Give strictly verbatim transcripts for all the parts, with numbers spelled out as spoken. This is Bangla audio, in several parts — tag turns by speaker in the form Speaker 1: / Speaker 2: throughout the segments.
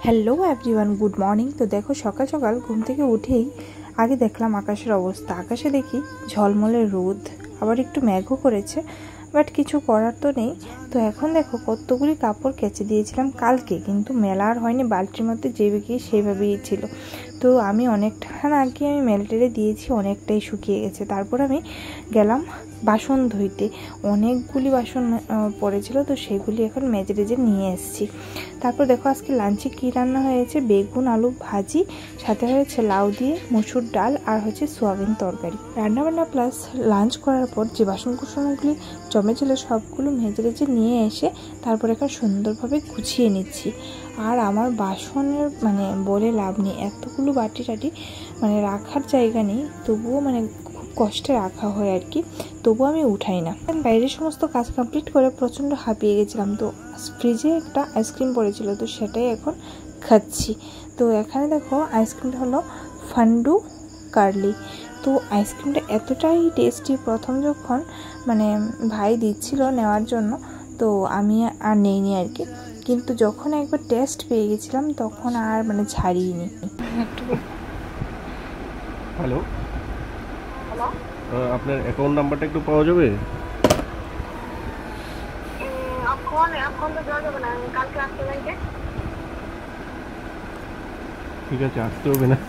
Speaker 1: Hello everyone, good morning. তো দেখো সকাল সকাল ঘুম থেকে উঠেই আগে দেখলাম আকাশের অবস্থা। আকাশে দেখি ঝলমলে রোদ, আবার একটু মেঘও করেছে, বাট কিছু করার তো নেই। তো এখন দেখো কতগুলি কাপড় কেচে দিয়েছিলাম কালকে, কিন্তু মেলা আর হয়নি, বালতির মধ্যে যেভাবে সেইভাবেই ছিল। তো আমি অনেকটা আগে আমি মেলটেরে দিয়েছি, অনেকটাই শুকিয়ে গেছে। তারপর আমি গেলাম বাসন ধুইতে, অনেকগুলি বাসন পড়েছিল, তো সেগুলি এখন মেজে টেজে নিয়ে এসেছি। তারপর দেখো আজকে লাঞ্চে কী রান্না হয়েছে, বেগুন আলু ভাজি, সাথে হয়েছে লাউ দিয়ে মসুর ডাল, আর হচ্ছে সোয়াবিন তরকারি। রান্নাবান্না প্লাস লাঞ্চ করার পর যে বাসন কুসনগুলি জমেছিল সবগুলো মেজে টেজে নিয়ে এসে তারপর এখন সুন্দরভাবে গুছিয়ে নিচ্ছি। আর আমার বাসনের মানে বলে লাভ নেই, এতগুলো বাটি টাটি মানে রাখার জায়গা নেই, তবুও মানে খুব কষ্টে রাখা হয় আর কি, তবুও আমি উঠাই না। বাইরের সমস্ত কাজ কমপ্লিট করে প্রচণ্ড হাঁপিয়ে গেছিলাম, তো ফ্রিজে একটা আইসক্রিম পড়েছিল, তো সেটাই এখন খাচ্ছি। তো এখানে দেখো আইসক্রিমটা হলো ফান্ডু কার্লি। তো আইসক্রিমটা এতটাই টেস্টি, প্রথম যখন মানে ভাই দিচ্ছিল নেওয়ার জন্য, তো আমি আর নেইনি আর কি, কিন্তু যখন একবার টেস্ট পেয়ে গেছিলাম তখন আর মানে ছাড়িনি।
Speaker 2: হ্যালো, আপনার অ্যাকাউন্ট নাম্বারটা একটু পাওয়া যাবে? ঠিক আছে, আসতে হবে না।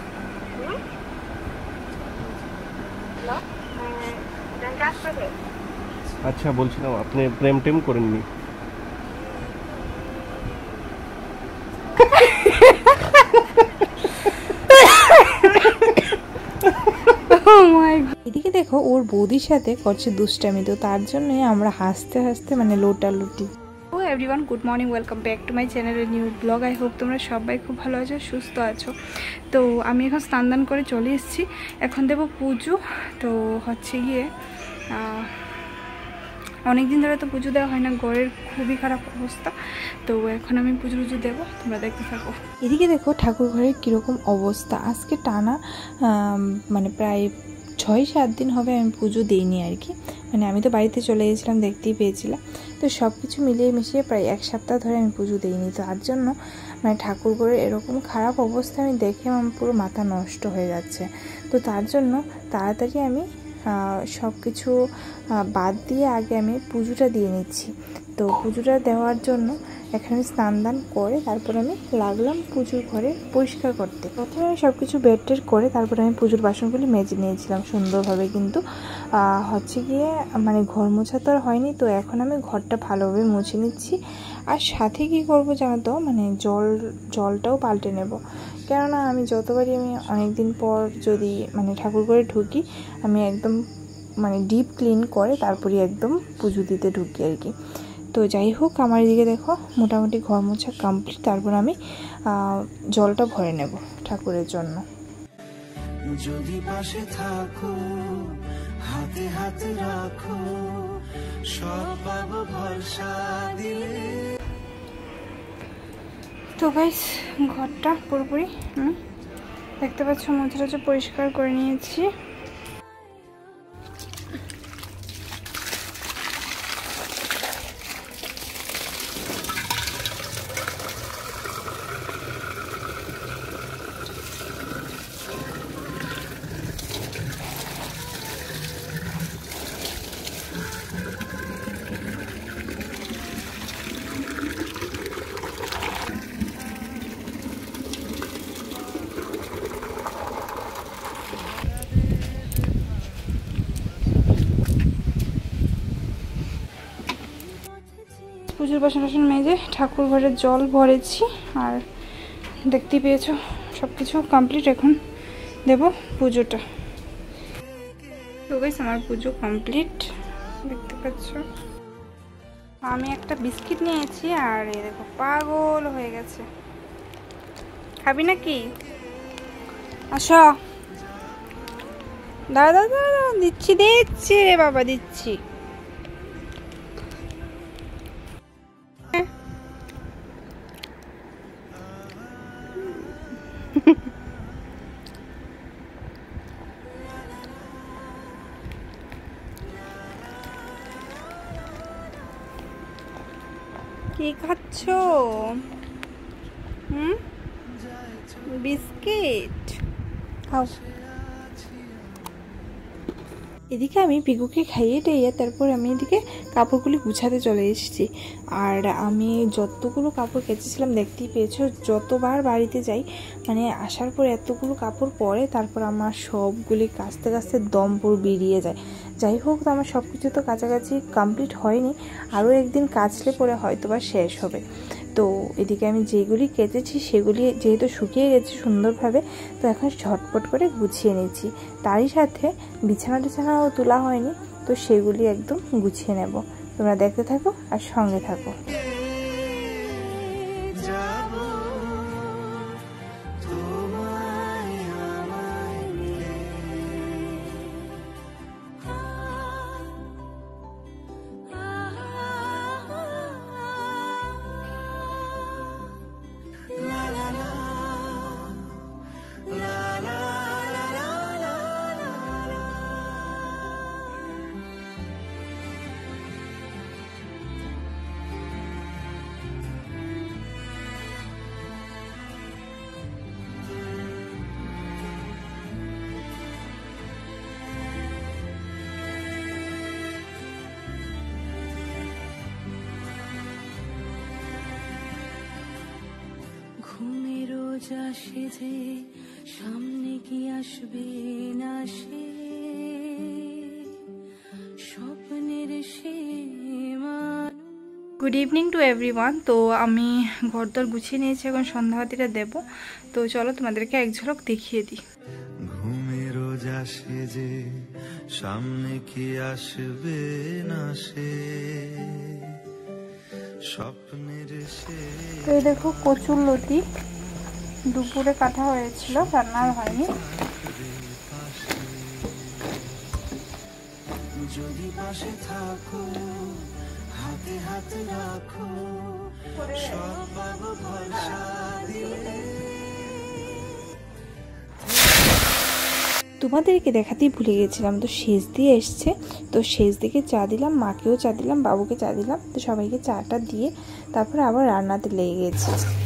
Speaker 2: আচ্ছা, বলছিলাম আপনি প্রেম টেম করেননি?
Speaker 1: এদিকে দেখো ওর বৌদির সাথে করছে দুষ্টামি, তো তার জন্যই আমরা হাসতে হাসতে মানে লোটালুটি। ও everyone, good morning, welcome back to my চ্যানেলের নিউ ব্লগ। আই হোপ তোমরা সবাই খুব ভালো আছো, সুস্থ আছো। তো আমি এখন স্নান দান করে চলে এসেছি, এখন দেবো পুজো। তো হচ্ছে গিয়ে অনেক দিন ধরে তো পুজো দেওয়া হয় না, ঘরের খুবই খারাপ অবস্থা, তো এখন আমি পুজো পুজো দেবো, তোমরা দেখতে থাকো। এদিকে দেখো ঠাকুর ঘরের কীরকম অবস্থা। আজকে টানা মানে প্রায় ছয় সাত দিন হবে আমি পুজো দিইনি আর কি, মানে আমি তো বাড়িতে চলে গেছিলাম, দেখতেই পেয়েছিলাম। তো সব কিছু মিলিয়ে মিশিয়ে প্রায় এক সপ্তাহ ধরে আমি পুজো দিইনি, তো তার জন্য মানে ঠাকুর ঘরের এরকম খারাপ অবস্থা আমি দেখে আমার পুরো মাথা নষ্ট হয়ে যাচ্ছে। তো তার জন্য তাড়াতাড়ি আমি সব কিছু বাদ দিয়ে আগে আমি পুজোটা দিয়ে নিচ্ছি। তো পুজোটা দেওয়ার জন্য এখানে স্নান দান করে তারপর আমি লাগলাম পুজোর ঘরে পরিষ্কার করতে। প্রথমে আমি সব কিছু বেড টেড করে তারপরে আমি পুজোর বাসনগুলি মেজে নিয়েছিলাম সুন্দরভাবে, কিন্তু হচ্ছে গিয়ে মানে ঘর মোছা তো আর হয়নি, তো এখন আমি ঘরটা ভালোভাবে মুছে নিচ্ছি। আর সাথে কী করব জানো তো, মানে জল জলটাও পাল্টে নেব, কেননা আমি যতবারই আমি অনেক দিন পর যদি মানে ঠাকুর ঘরে ঢুকি, আমি একদম মানে ডিপ ক্লিন করে তারপরে একদম পুজো দিতে ঢুকি আর কি। তো যাই হোক, আমার এদিকে দেখো মোটামুটি ঘর মোছা কমপ্লিট, তারপর আমি জলটা ভরে নেব ঠাকুরের জন্য। যদি পাশে থাকো, হাতে হাতে রাখো, সব পাবো ভরসা দিলে। তো গাইস, ঘরটা পুরোপুরি আমি দেখতে পাচ্ছ মোছা টোছা পরিষ্কার করে নিয়েছি। পুজোর বাসন টাসন মেজে ঠাকুর ঘরের জল ভরেছি, আর দেখতেই পেয়েছো সব কিছু কমপ্লিট। এখন দেব পুজোটা। তো গাইস, আমার পুজো কমপ্লিট, দেখতে পাচ্ছ। আমি একটা বিস্কিট নিয়েছি, আর এই দেখো পাগল হয়ে গেছে। খাবি নাকি? আসো, দাদা দাদা দিচ্ছি দিচ্ছি রে বাবা, দিচ্ছি। কি খাচ্ছো? হুম বিস্কিট খাও। এদিকে আমি পিকুকে খাইয়ে টাইয়ে তারপর আমি এদিকে কাপড়গুলি গুছাতে চলে এসেছি। আর আমি যতগুলো কাপড় কেচেছিলাম দেখতেই পেয়েছো, যতবার বাড়িতে যাই মানে আসার পর এতগুলো কাপড় পরে তারপর আমার সবগুলি কাচতে কাচতে দম পুরো বেরিয়ে যায়। যাই হোক, তো আমার সব কিছু তো কাছাকাছি কমপ্লিট হয়নি, আরও একদিন কাচলে পরে হয়তো বা শেষ হবে। তো এদিকে আমি যেগুলি কেচেছি সেগুলি যেহেতু শুকিয়ে গেছে সুন্দরভাবে, তো এখন ঝটপট করে গুছিয়ে নিচ্ছি। তারই সাথে বিছানা টিছানাও তোলা হয়নি, তো সেগুলি একদম গুছিয়ে নেব। তোমরা দেখতে থাকো আর সঙ্গে থাকো।
Speaker 3: ঘুমের রোজ আসে যে সামনে কি আসবে না সে স্বপ্নের সে মান।
Speaker 1: Good evening to everyone. তো আমি ঘরদর গুছিয়ে নিয়েছি, এখন সন্ধ্যাবাতিটা দেব। তো চলো তোমাদেরকে এক ঝলক দেখিয়ে দিই।
Speaker 4: ঘুমের রোজ আসে যে সামনে কি আসবে না সে স্বপ্নের সে।
Speaker 1: তো এই দেখো কচুর লতি দুপুরে কাটা হয়েছিল, রান্নার হয়নি।
Speaker 4: যদি পাশে থাকো হাতে হাতে রাখো সব পাবো ভরসা দিলে।
Speaker 1: তোমাদেরকে দেখাতেই ভুলে গেছিলাম, তো শেষ দিয়ে এসছে, তো শেষ দিকে চা দিলাম, মাকেও চা দিলাম, বাবুকে চা দিলাম। তো সবাইকে চাটা দিয়ে তারপরে আবার রান্নাতে লেগে গেছি।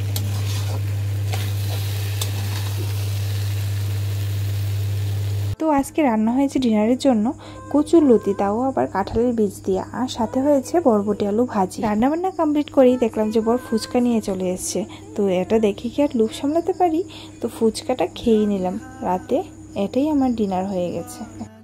Speaker 1: তো আজকে রান্না হয়েছে ডিনারের জন্য কচুর লতি, তাও আবার কাঁঠালের বীজ দিয়ে, আর সাথে হয়েছে বরবটি আলু ভাজি। রান্না বান্না কমপ্লিট করেই দেখলাম যে বর ফুচকা নিয়ে চলে এসছে। তো এটা দেখে কি আর লোভ সামলাতে পারি, তো ফুচকাটা খেয়ে নিলাম। রাতে এটাই আমার ডিনার হয়ে গেছে।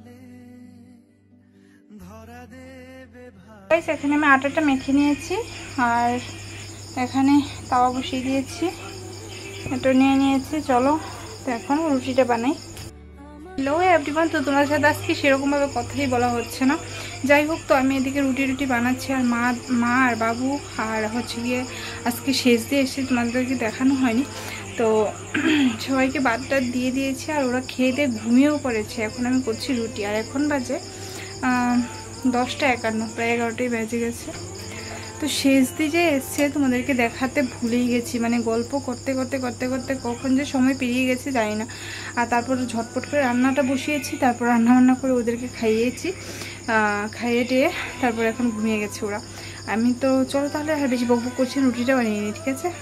Speaker 1: এখানে আমি আটাটা মেখে নিয়েছি, আর এখানে তাওয়া বসিয়ে দিয়েছি, এটা নিয়ে নিয়েছি। চলো তো এখন রুটিটা বানাই। হ্যালো এভরিওয়ান, তো তোমার সাথে আজকে সেরকমভাবে কথাই বলা হচ্ছে না। যাই হোক, তো আমি এদিকে রুটি রুটি বানাচ্ছি, আর মা মা আর বাবু আর হচ্ছে গিয়ে আজকে শেষ দিয়ে এসে তোমাদেরকে দেখানো হয়নি। তো সবাইকে বাদটা দিয়ে দিয়েছি, আর ওরা খেয়ে দিয়ে ঘুমিয়েও পড়েছে। এখন আমি করছি রুটি, আর এখন বাজে দশটা একান্ন, প্রায় এগারোটাই বেজে গেছে। তো শেষ দিয়ে যে এসছে তোমাদেরকে দেখাতে ভুলেই গেছি, মানে গল্প করতে করতে করতে করতে কখন যে সময় পেরিয়ে গেছে জানি না। আর তারপর ঝটপট করে রান্নাটা বসিয়েছি, তারপর রান্না বান্না করে ওদেরকে খাইয়েছি, খাইয়ে টেয়ে তারপর এখন ঘুমিয়ে গেছে ওরা। আমি তো চলো তাহলে আর বেশি বকবক করছি, রুটিটা বানিয়ে নিই, ঠিক আছে?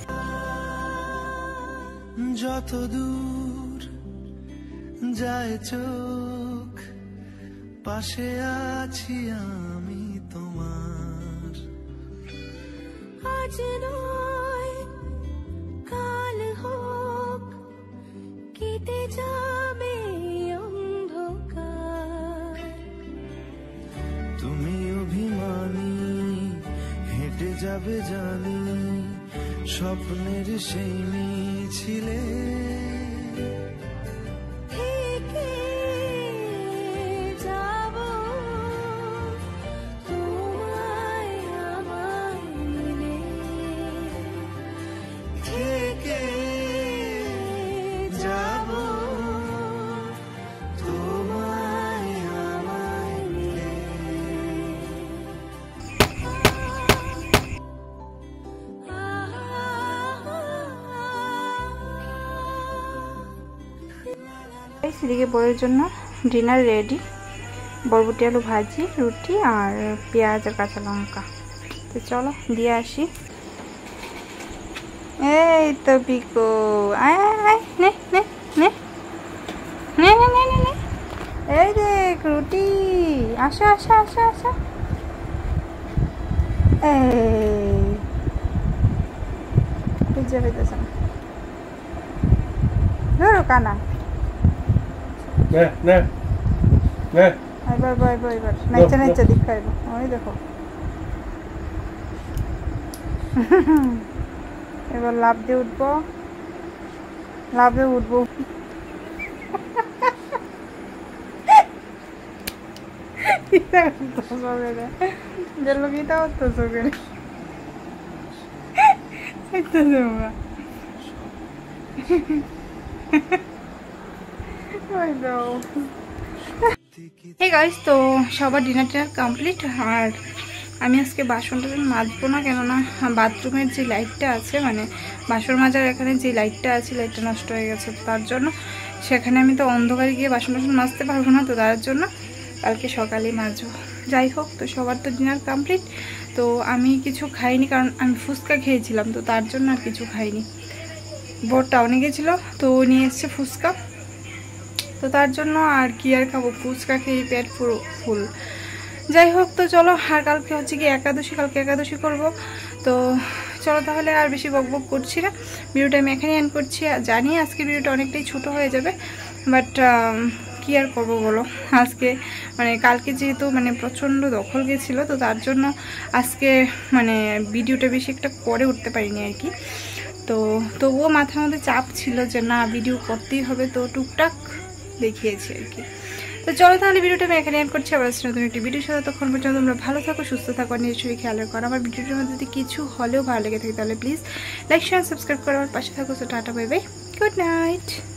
Speaker 4: যত দূর যায় চোখ পাশে আছি আমি তোমার।
Speaker 3: আজ নয় কাল হোক কেটে যাবে অন্ধকার।
Speaker 4: তুমি অভিমানী হেঁটে যাবে জানি স্বপ্নের সেই মিছিলে।
Speaker 3: থেকে যাব তোমায় আমায় মিলে,
Speaker 4: থেকে যাব তোমায় আমায় মিলে।
Speaker 1: সেদিকে বরের জন্য ডিনার রেডি, বরবটি আলু ভাজি, রুটি আর পেঁয়াজ আর কাঁচা লঙ্কা। তো চলো দিয়ে আসি। এই তো পিকু, আয় আয় আয়, নে নে নে নে নে নে নে নে। এই দেখ রুটি, আসো আসো আসো আসো। এই পিজ্জা পেতেছে না, ধরো কানা।
Speaker 2: নে নে নে
Speaker 1: এবার এবার এবার এবার নাইচা নাইচা দিক খাইব। ওই দেখো এবার লাভ দিয়ে উঠবো, লাভ দিয়ে উঠবো। জলগিটা হতো চোখে Hey guys, তো সবার ডিনার টিনার কমপ্লিট। আর আমি আজকে বাসন টাসন মাজবো না, কেননা বাথরুমের যে লাইটটা আছে, মানে বাসন মাজার এখানে যে লাইটটা আছে, লাইটটা নষ্ট হয়ে গেছে। তার জন্য সেখানে আমি তো অন্ধকারে গিয়ে বাসন টাসন মাজতে পারবো না, তো তার জন্য কালকে সকালে মাজবো। যাই হোক, তো সবার তো ডিনার কমপ্লিট। তো আমি কিছু খাইনি, কারণ আমি ফুচকা খেয়েছিলাম, তো তার জন্য আর কিছু খাইনি। বোর টাউনে গেছিলো, তো ও নিয়ে এসছে ফুচকা, তো তার জন্য আর কি আর খাবো, ফুচকা খেয়ে পেট পুরো ফুল। যাই হোক, তো চলো, আর কালকে হচ্ছে কি একাদশী, কালকে একাদশী করব। তো চলো তাহলে আর বেশি বক বক করছি না, ভিডিওটা আমি এখানে এন্ড করছি। জানি আজকে ভিডিওটা অনেকটাই ছোট হয়ে যাবে, বাট কি আর করবো বলো, আজকে মানে কালকে যেহেতু মানে প্রচণ্ড দখল গেছিলো, তো তার জন্য আজকে মানে ভিডিওটা বেশি একটা করে উঠতে পারিনি আর কি। তো তবুও মাথার মধ্যে চাপ ছিল যে না ভিডিও করতেই হবে, তো টুকটাক দেখিয়েছি আর কি। তো চলো তাহলে ভিডিওটা আমি এখানে এন্ড করছি। আবার নতুন একটি ভিডিওর সাথে, তখন পর্যন্ত তোমরা ভালো থাকো, সুস্থ থাকো, নিজের শরীর খেয়াল রাখো। আমার ভিডিওটার মধ্যে যদি কিছু হলেও ভালো লেগে থাকে তাহলে প্লিজ লাইক শেয়ার সাবস্ক্রাইব করো, আমার পাশে থাকো। তো টাটা, বাই বাই, গুড নাইট।